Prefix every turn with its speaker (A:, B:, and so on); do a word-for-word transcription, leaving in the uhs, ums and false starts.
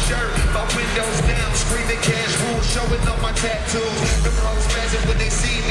A: shirt, my windows down, screaming cash rules, showing up my tattoos. The bros spazzing when they see